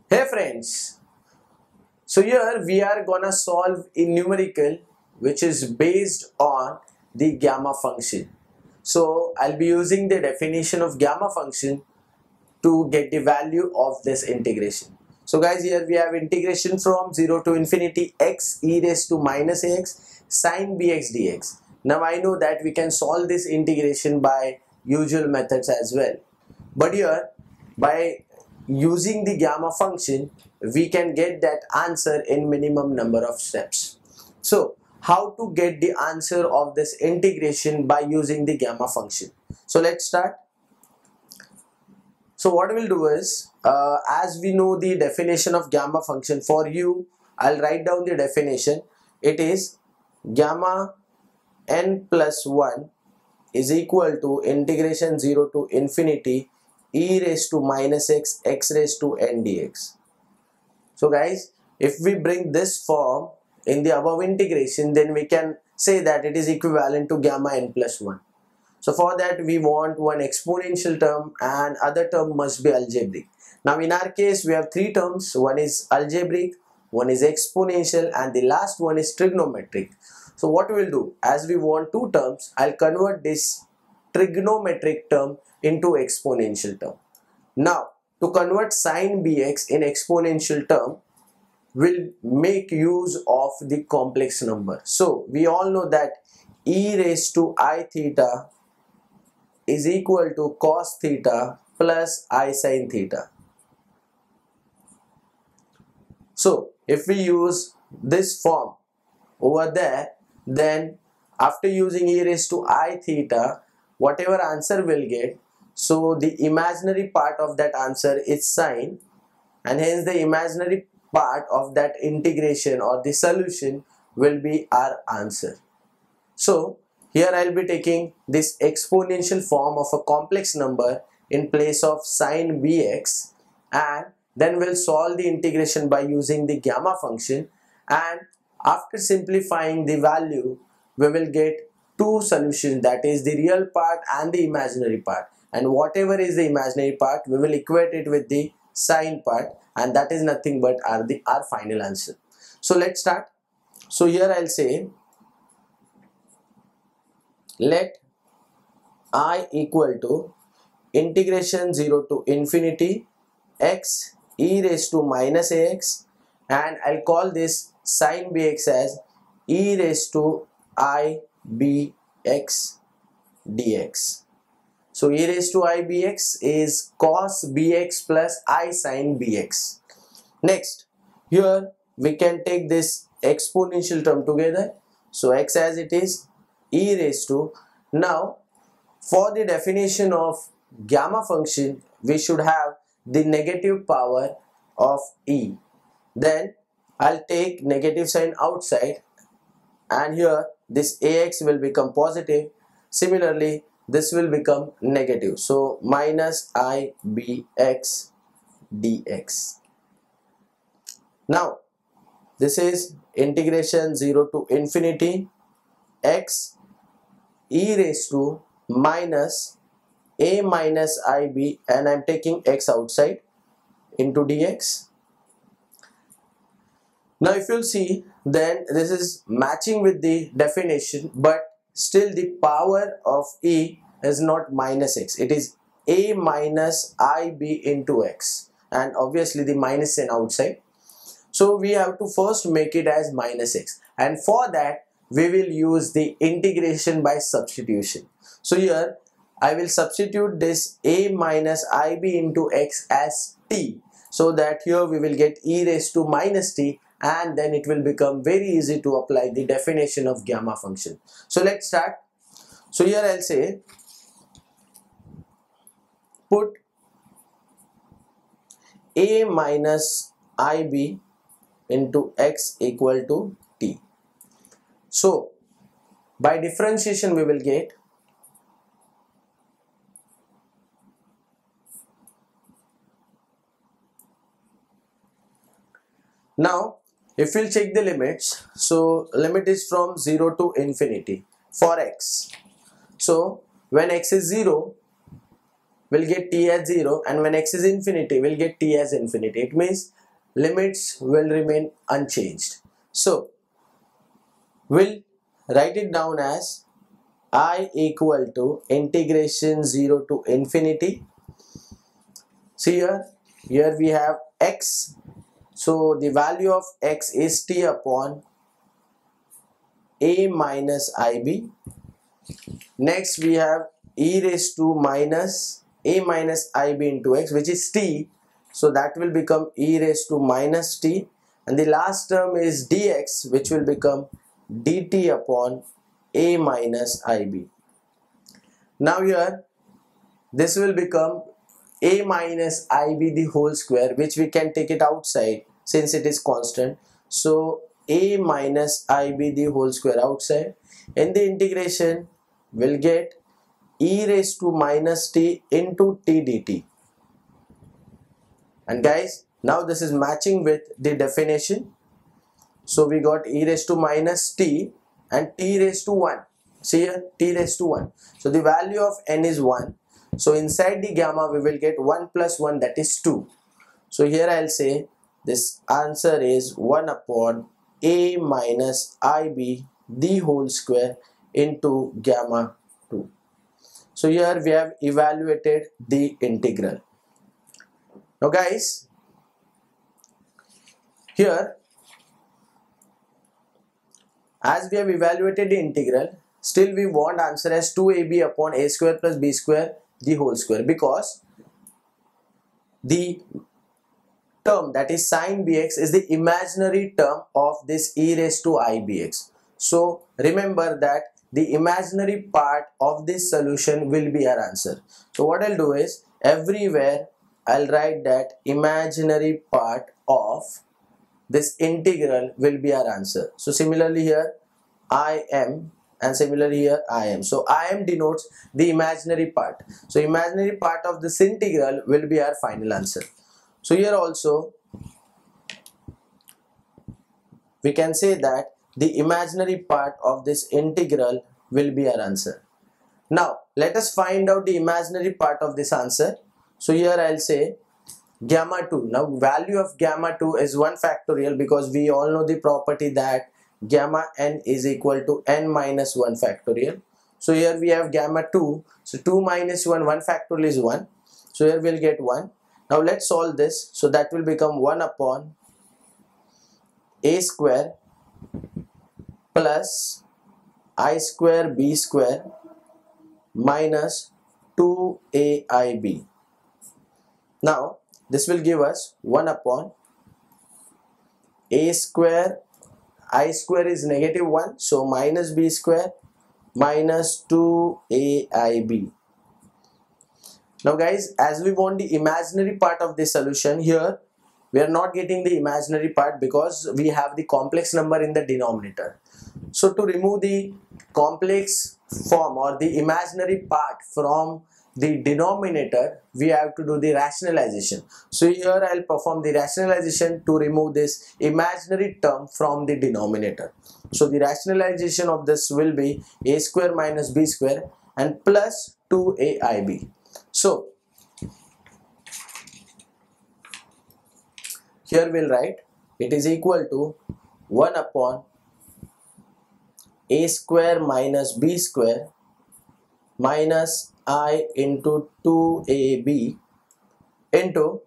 Hey friends, so here we are gonna solve a numerical which is based on the gamma function. So I'll be using the definition of gamma function to get the value of this integration. So guys, here we have integration from 0 to infinity x e raised to minus ax sine bx dx. Now I know that we can solve this integration by usual methods as well. But here, by using the gamma function, we can get that answer in minimum number of steps. So how to get the answer of this integration by using the gamma function? So let's start. So what we'll do is, as we know the definition of gamma function, for you, I'll write down the definition. It is gamma n plus 1 is equal to integration 0 to infinity e raised to minus x raised to n dx. So guys, if we bring this form in the above integration, then we can say that it is equivalent to gamma n plus 1. So for that we want one exponential term and other term must be algebraic. Now in our case we have three terms. One is algebraic, one is exponential, and the last one is trigonometric. So what we will do, as we want two terms, I'll convert this trigonometric term into exponential term. Now to convert sine bx in exponential term, we'll make use of the complex number. So we all know that e raised to I theta is equal to cos theta plus I sin theta. So if we use this form over there, then after using e raised to I theta, whatever answer we'll get, so the imaginary part of that answer is sine, and hence the imaginary part of that integration or the solution will be our answer. So here I'll be taking this exponential form of a complex number in place of sine bx, and then we'll solve the integration by using the gamma function, and after simplifying the value we will get two solutions, that is the real part and the imaginary part, and whatever is the imaginary part we will equate it with the sine part, and that is nothing but our final answer. So let's start. So here I'll say let I equal to integration 0 to infinity x e raised to minus ax, and I'll call this sine bx as e raised to I bx dx. So e raised to I bx is cos bx plus I sin bx. Next, here we can take this exponential term together. So x as it is, e raised to, now for the definition of gamma function we should have the negative power of e. Then I'll take negative sign outside, and here this ax will become positive. Similarly this will become negative, so minus I bx dx. Now this is integration 0 to infinity x e raised to minus a minus ib, and I'm taking x outside, into dx. Now if you'll see, then this is matching with the definition, but still the power of e is not minus x, it is a minus ib into x, and obviously the minus sign outside. So we have to first make it as minus x, and for that we will use the integration by substitution. So here I will substitute this a minus ib into x as t, so that here we will get e raised to minus t, and then it will become very easy to apply the definition of gamma function. So let's start. So here I'll say put a minus ib into x equal to t. So by differentiation we will get now. If we'll check the limits, so limit is from 0 to infinity for x. So when x is 0, we'll get t as 0, and when x is infinity, we'll get t as infinity. It means limits will remain unchanged. So we'll write it down as I equal to integration 0 to infinity. See here we have x. So the value of x is t upon a minus ib. Next we have e raised to minus a minus ib into x, which is t. So that will become e raised to minus t. And the last term is dx, which will become dt upon a minus ib. Now here this will become a minus ib the whole square, which we can take it outside since it is constant. So a minus ib the whole square outside. In the integration we'll get e raised to minus t into t dt. And guys, now this is matching with the definition. So we got e raised to minus t and t raised to 1. See here, t raised to 1. So the value of n is 1. So inside the gamma we will get 1 plus 1, that is 2. So here I'll say this answer is 1 upon a minus ib the whole square into gamma 2. So here we have evaluated the integral. Now guys, here as we have evaluated the integral, still we want answer as 2ab upon a square plus b square the whole square, because the term, that is sin bx, is the imaginary term of this e raised to ibx. So remember that the imaginary part of this solution will be our answer. So what I'll do is, everywhere I'll write that imaginary part of this integral will be our answer. So similarly here I am, and similarly here I am. So I am denotes the imaginary part. So imaginary part of this integral will be our final answer. So here also we can say that the imaginary part of this integral will be our answer. Now let us find out the imaginary part of this answer. So here I'll say gamma 2. Now value of gamma 2 is 1 factorial, because we all know the property that gamma n is equal to n minus 1 factorial. So here we have gamma 2. So 2 minus 1, 1 factorial is 1. So here we'll get 1. Now let's solve this. So that will become 1 upon a square plus I square b square minus 2aib. Now this will give us 1 upon a square, I square is negative 1, so minus b square minus 2aib. Now guys, as we want the imaginary part of this solution, here we are not getting the imaginary part because we have the complex number in the denominator. So to remove the complex form or the imaginary part from the denominator, we have to do the rationalization. So here I'll perform the rationalization to remove this imaginary term from the denominator. So the rationalization of this will be a square minus b square and plus 2aib. So here we'll write it is equal to 1 upon a square minus b square minus I into 2ab into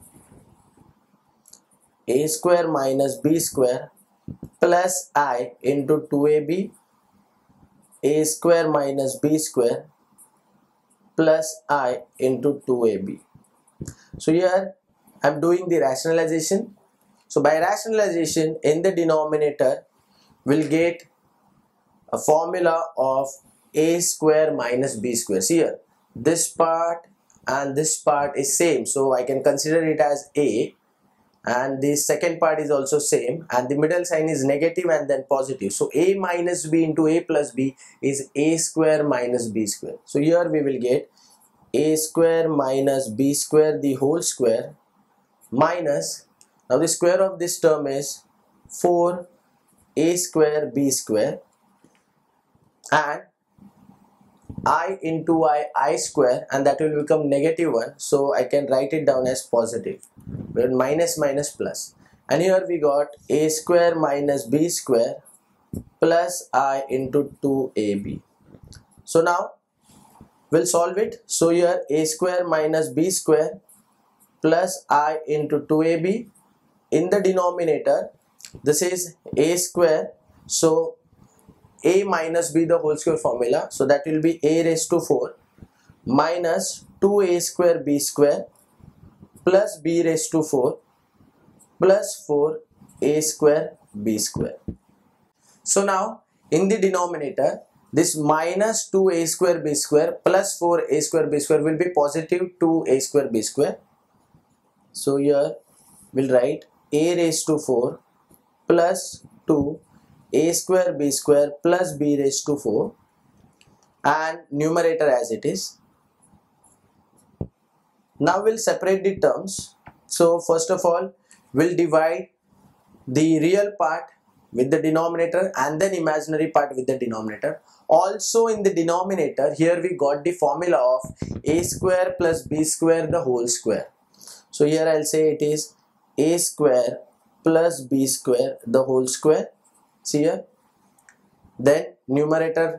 a square minus b square plus I into 2ab, a square minus b square plus I into 2ab. So here I am doing the rationalization. So by rationalization, in the denominator we'll get a formula of a square minus b square. See here, this part and this part is same, so I can consider it as a, and the second part is also same, and the middle sign is negative and then positive. So a minus b into a plus b is a square minus b square. So here we will get a square minus b square the whole square minus, now the square of this term is 4a square b square, and I into I square, and that will become -1, so I can write it down as positive, where minus minus plus. And here we got a square minus b square plus I into 2ab. So now we'll solve it. So here a square minus b square plus I into 2ab. In the denominator, this is a square, so a minus b the whole square formula, so that will be a raised to 4 minus 2a square b square plus b raised to 4 plus 4a square b square. So now in the denominator, this minus 2a square b square plus 4a square b square will be positive 2a square b square. So here we'll write a raised to 4 plus 2 a square b square plus b raised to 4, and numerator as it is. Now we'll separate the terms. So first of all, we'll divide the real part with the denominator and then imaginary part with the denominator. Also in the denominator, here we got the formula of a square plus b square the whole square. So here I'll say it is a square plus b square the whole square. See here. Then numerator,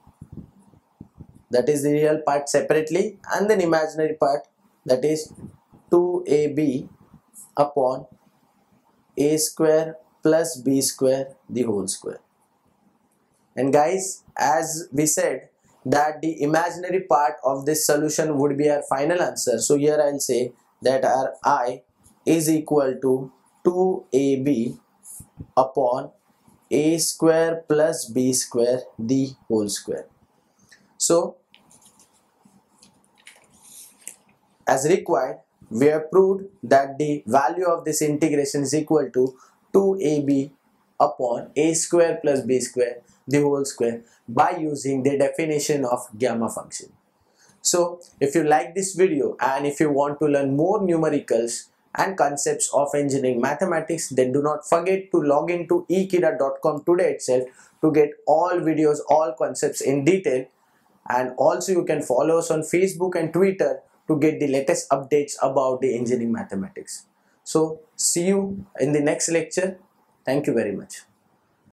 that is the real part, separately, and then imaginary part, that is 2ab upon a square plus b square the whole square. And guys, as we said that the imaginary part of this solution would be our final answer, so here I'll say that our I is equal to 2ab upon a square plus b square the whole square. So as required, we have proved that the value of this integration is equal to 2ab upon a square plus b square the whole square by using the definition of gamma function. So if you like this video and if you want to learn more numericals and concepts of engineering mathematics, then do not forget to log into ekeeda.com today itself to get all videos, all concepts in detail. And also you can follow us on Facebook and Twitter to get the latest updates about the engineering mathematics. So see you in the next lecture. Thank you very much.